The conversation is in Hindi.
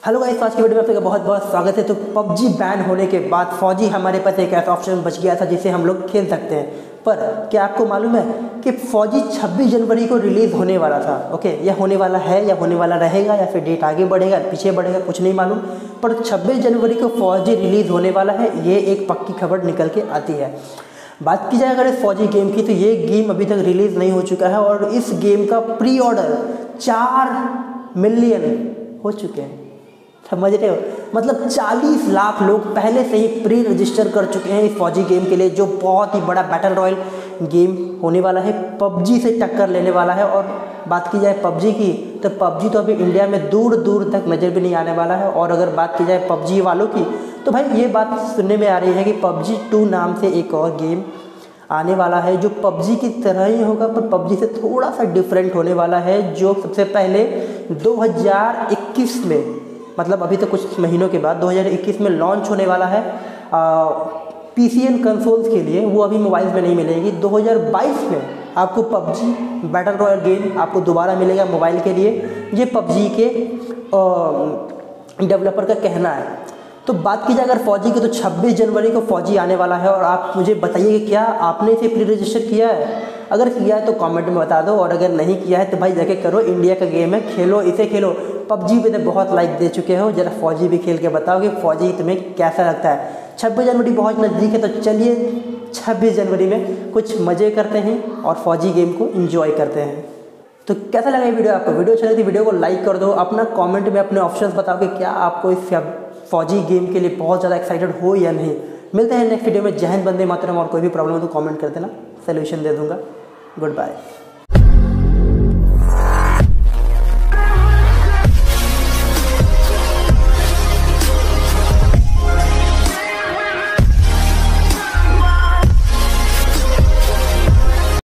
हेलो गाइस, आज की वीडियो में आपका बहुत बहुत स्वागत है। तो पबजी बैन होने के बाद फौजी हमारे पास एक ऐसा ऑप्शन बच गया था जिसे हम लोग खेल सकते हैं। पर क्या आपको मालूम है कि फौजी 26 जनवरी को रिलीज़ होने वाला था। ओके, यह होने वाला है या होने वाला रहेगा या फिर डेट आगे बढ़ेगा पीछे बढ़ेगा कुछ नहीं मालूम, पर 26 जनवरी को फौजी रिलीज़ होने वाला है, ये एक पक्की खबर निकल के आती है। बात की जाए अगर इस फौजी गेम की, तो ये गेम अभी तक रिलीज़ नहीं हो चुका है और इस गेम का प्री ऑर्डर 4 मिलियन हो चुके हैं। समझ रहे हो, मतलब 40 लाख लोग पहले से ही प्री रजिस्टर कर चुके हैं इस फौजी गेम के लिए, जो बहुत ही बड़ा बैटल रॉयल गेम होने वाला है, पबजी से टक्कर लेने वाला है। और बात की जाए पबजी की, तो पबजी तो अभी इंडिया में दूर दूर तक नज़र भी नहीं आने वाला है। और अगर बात की जाए पबजी वालों की, तो भाई ये बात सुनने में आ रही है कि पबजी 2 नाम से एक और गेम आने वाला है जो पबजी की तरह ही होगा, पर पबजी से थोड़ा सा डिफरेंट होने वाला है, जो सबसे पहले 2021 में, मतलब अभी तो कुछ महीनों के बाद 2021 में लॉन्च होने वाला है पीसी एंड कंसोल्स के लिए। वो अभी मोबाइल्स में नहीं मिलेगी। 2022 में आपको पबजी बैटल रॉयल गेम आपको दोबारा मिलेगा मोबाइल के लिए, ये पबजी के डेवलपर का कहना है। तो बात की जाए अगर फौजी की, तो 26 जनवरी को फौजी आने वाला है। और आप मुझे बताइए कि क्या आपने इसे प्री रजिस्टर किया है? अगर किया है तो कमेंट में बता दो, और अगर नहीं किया है तो भाई जाके करो, इंडिया का गेम है, खेलो, इसे खेलो। पबजी पे तो बहुत लाइक दे चुके हो, जरा फौजी भी खेल के बताओ कि फौजी तुम्हें कैसा लगता है। 26 जनवरी बहुत नज़दीक है, तो चलिए 26 जनवरी में कुछ मज़े करते हैं और फौजी गेम को एंजॉय करते हैं। तो कैसा लगा ये वीडियो आपको? वीडियो अच्छा लगी तो वीडियो को लाइक कर दो, अपना कमेंट में अपने ऑप्शंस बताओ कि क्या आपको इस फौजी गेम के लिए बहुत ज़्यादा एक्साइटेड हो या नहीं। मिलते हैं नेक्स्ट वीडियो में। जय हिंद, वंदे मातरम। और कोई भी प्रॉब्लम हो तो कमेंट कर देना, सोल्यूशन दे दूँगा। Good bye.